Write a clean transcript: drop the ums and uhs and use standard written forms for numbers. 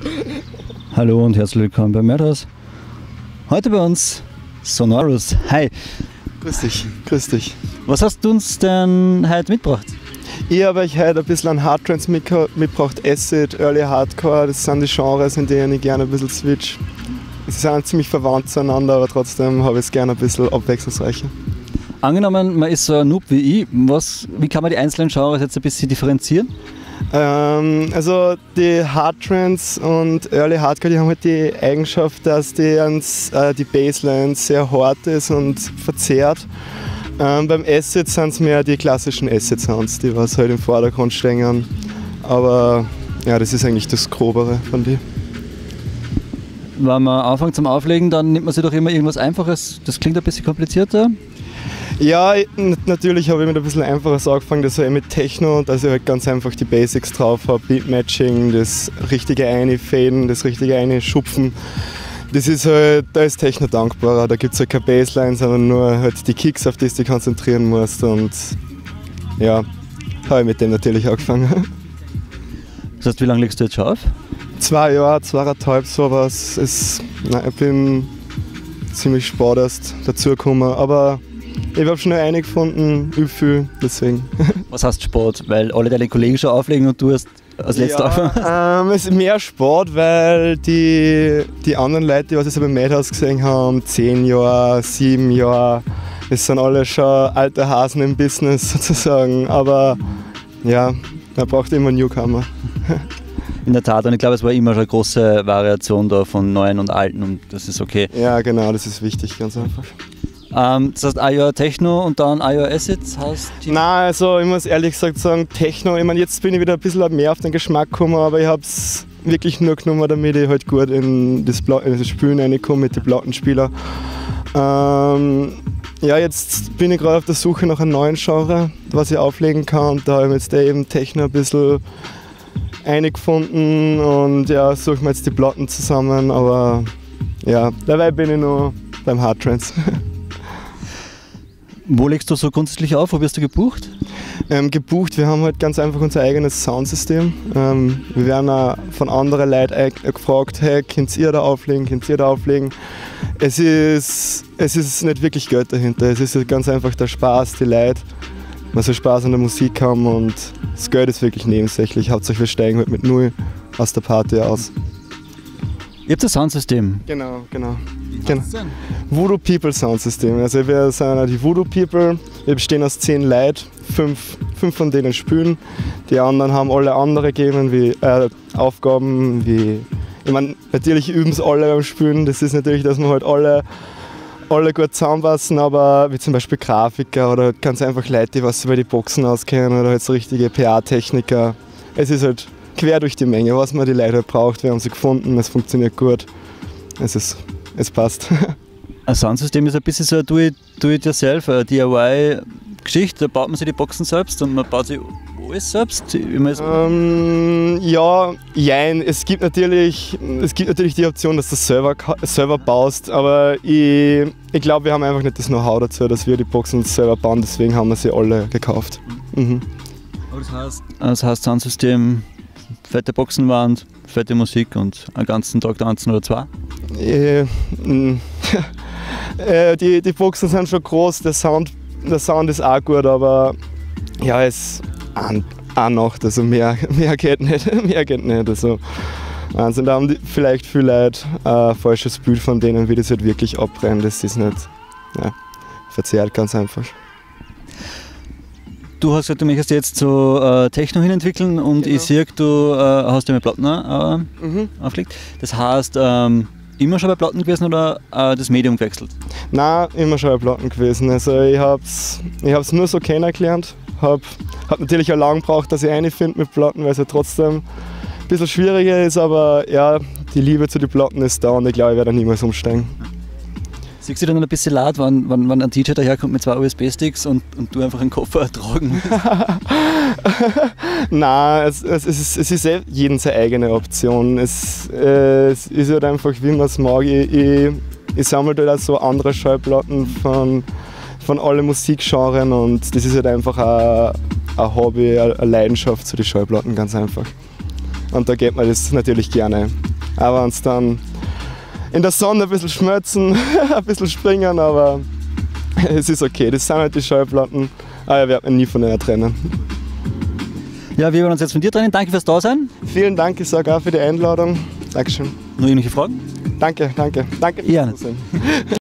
Hallo und herzlich willkommen bei Madhouse. Heute bei uns Sonorous. Hi. Grüß dich. Was hast du uns denn heute mitgebracht? Ich habe euch heute ein bisschen an Hardtrance mitgebracht. Acid, Early Hardcore, das sind die Genres, in denen ich gerne ein bisschen switch. Sie sind ziemlich verwandt zueinander, aber trotzdem habe ich es gerne ein bisschen abwechslungsreicher. Angenommen, man ist so ein Noob wie ich, wie kann man die einzelnen Genres jetzt ein bisschen differenzieren? Also die Hardtrance und Early Hardcore, die haben halt die Eigenschaft, dass die Bassline sehr hart ist und verzerrt. Beim Acid sind es mehr die klassischen Acid-Sounds, die was halt im Vordergrund stehen. Aber ja, das ist eigentlich das Grobere von die. Wenn man anfängt zum Auflegen, dann nimmt man sich doch immer irgendwas Einfaches. Das klingt ein bisschen komplizierter. Ja, natürlich habe ich mit ein bisschen Einfaches angefangen, das war mit Techno, dass ich halt ganz einfach die Basics drauf habe, Beatmatching, das richtige Einfaden, das richtige Einschupfen. Das ist halt, da ist Techno dankbarer, da gibt es halt keine Bassline, sondern nur halt die Kicks, auf die du dich konzentrieren musst und ja, habe ich mit dem natürlich angefangen. Das heißt, wie lange legst du jetzt schon auf? 2 Jahre, 2,5 sowas. Ich bin ziemlich spät erst dazugekommen, aber ich habe schon eine gefunden, übe viel, deswegen. Was heißt Sport? Weil alle deine Kollegen schon auflegen und du hast als letzter angefangen? Es ist mehr Sport, weil die anderen Leute, die was ich so beim Madhouse gesehen haben, 10 Jahre, 7 Jahre, das sind alle schon alte Hasen im Business sozusagen. Aber ja, man braucht immer Newcomer. In der Tat, und ich glaube, es war immer schon eine große Variation da von Neuen und Alten und das ist okay. Ja, genau, das ist wichtig, ganz einfach. Das heißt, ein Jahr Techno und dann ein Jahr Acid heißt? Nein, also ich muss ehrlich gesagt sagen, Techno, ich meine, jetzt bin ich wieder ein bisschen mehr auf den Geschmack gekommen, aber ich habe es wirklich nur genommen, damit ich halt gut in das Spielen reinkomme mit den Plattenspielern. Ja, jetzt bin ich gerade auf der Suche nach einem neuen Genre, was ich auflegen kann und da habe ich jetzt eben Techno ein bisschen eingefunden und ja, suche mir jetzt die Platten zusammen, aber ja, dabei bin ich noch beim Hardtrance. Wo legst du so grundsätzlich auf? Wo wirst du gebucht? Gebucht, wir haben halt ganz einfach unser eigenes Soundsystem. Wir werden auch von anderen Leuten gefragt, hey, könnt ihr da auflegen, könnt ihr da auflegen? Es ist nicht wirklich Geld dahinter, es ist ganz einfach der Spaß, die Leute, man soll Spaß an der Musik haben und das Geld ist wirklich nebensächlich. Hauptsache wir steigen halt mit 0 aus der Party aus. Ihr habt das Soundsystem? Genau. Voodoo People Soundsystem. Also wir sind die Voodoo People. Wir bestehen aus 10 Leuten. 5 von denen spielen. Die anderen haben alle andere Aufgaben wie. Ich meine, natürlich üben es alle beim Spielen. Das ist natürlich, dass wir halt alle gut zusammenpassen, aber wie zum Beispiel Grafiker oder halt ganz einfach Leute, die was sich bei die Boxen auskennen oder halt so richtige PA-Techniker. Es ist halt quer durch die Menge, was man die Leute halt braucht. Wir haben sie gefunden, es funktioniert gut. Es passt. Ein Soundsystem ist ein bisschen so eine Do-it-yourself, eine DIY-Geschichte. Da baut man sich die Boxen selbst und man baut sich alles selbst. Ja, jein. Es gibt natürlich die Option, dass du selber baust, aber ich glaube, wir haben einfach nicht das Know-how dazu, dass wir die Boxen selber bauen, deswegen haben wir sie alle gekauft. Mhm. Das heißt Soundsystem, fette Boxenwand, fette Musik und einen ganzen Tag tanzen oder 2? Die Boxen sind schon groß, der Sound ist auch gut, aber ja, es auch Nacht, also mehr geht nicht. Mehr geht nicht. Also, Wahnsinn, da haben vielleicht viele Leute ein falsches Bild von denen, wie das halt wirklich abbrennt. Das ist nicht verzerrt, ganz einfach. Du hast gesagt, du möchtest jetzt so Techno hin entwickeln und genau. Ich sehe, du hast ja mit Platten aufgelegt. Das heißt, immer schon bei Platten gewesen oder das Medium gewechselt? Nein, immer schon bei Platten gewesen. Also ich hab's nur so kennengelernt. Hab natürlich auch lange gebraucht, dass ich eine finde mit Platten, weil es ja trotzdem ein bisschen schwieriger ist, aber ja, die Liebe zu den Platten ist da und ich glaube, ich werde niemals umsteigen. Siehst du dann ein bisschen laut, wenn ein DJ daherkommt mit 2 USB-Sticks und du einfach einen Koffer tragen musst? Nein, es ist jedem seine eigene Option. Es ist halt einfach, wie man es mag. Ich sammle halt auch so andere Schallplatten von allen Musikgenres und das ist halt einfach ein Hobby, eine Leidenschaft zu den Schallplatten, ganz einfach. Und da geht man das natürlich gerne Aber uns dann in der Sonne ein bisschen schmelzen, ein bisschen springen, aber es ist okay. Das sind halt die Schallplatten, aber ich werde mich nie von denen trennen. Ja, wir wollen uns jetzt von dir trennen. Danke fürs Dasein. Vielen Dank, ich sage auch für die Einladung. Dankeschön. Noch irgendwelche Fragen? Danke. Danke fürs Zusehen.